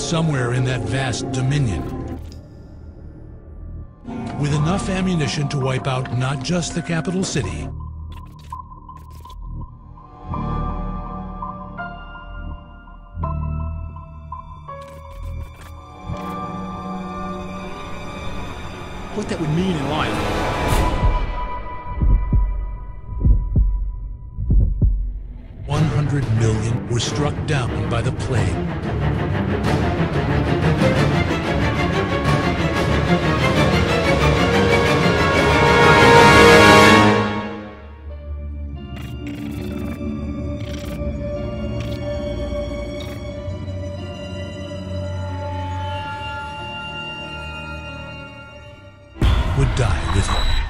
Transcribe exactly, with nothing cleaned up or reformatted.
somewhere in that vast dominion, with enough ammunition to wipe out not just the capital city, what that would mean in life. one hundred million were struck down by the plague. Would die with him.